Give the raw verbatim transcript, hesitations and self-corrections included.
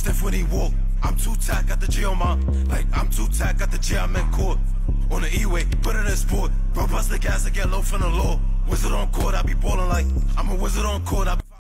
stiff when he walk. I'm too tight, got the G on my. Like, I'm too tight, got the G, I'm in court. On the E-way, put it in sport. Bro, bust the gas and get low from the law. Wizard on court, I be ballin' like I'm a wizard on court. I be